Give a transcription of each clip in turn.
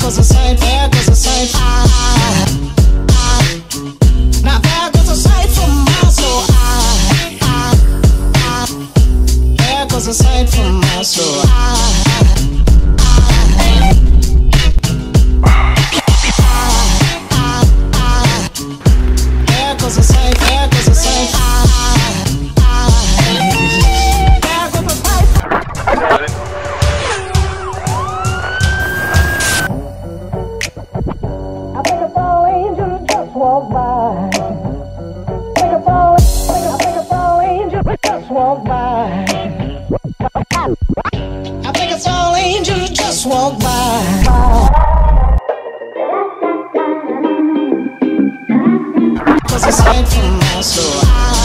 goes a sight, there goes a sight. Now there goes a sight from my soul. There goes a sight from my soul. There goes a sight, there goes a sight. There goes a sight. I think a fall angel just walked by. I think a fall angel just walked by. I think a fall angel just walked by. Cause it's sight from my soul.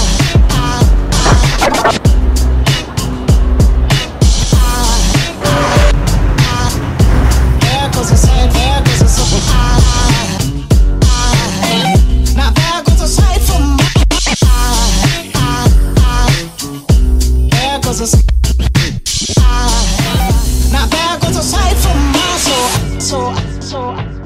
There goes a sight, there goes a sight. Now there goes a sight from my there goes a sight. Now there goes a sight from my soul.